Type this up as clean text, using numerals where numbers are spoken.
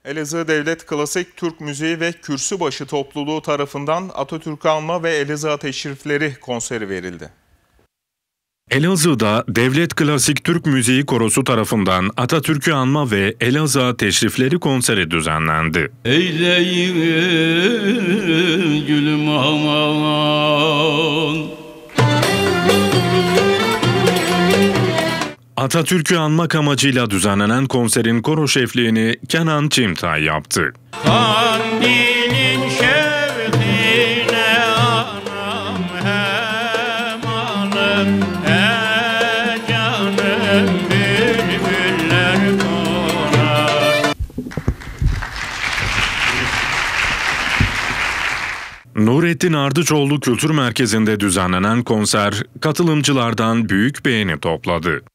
Elazığ Devlet Klasik Türk Müziği ve Kürsübaşı topluluğu tarafından Atatürk'ü anma ve Elazığ'a teşrifleri konseri verildi. Elazığ'da Devlet Klasik Türk Müziği Korosu tarafından Atatürk'ü anma ve Elazığ'a teşrifleri konseri düzenlendi. Eyleyin gülüm aman. Atatürk'ü anmak amacıyla düzenlenen konserin koro şefliğini Kenan Çimtay yaptı. Kandilin şevkine anam hem alım he canım bülbüller konar. Nurettin Ardıçoğlu Kültür Merkezi'nde düzenlenen konser katılımcılardan büyük beğeni topladı.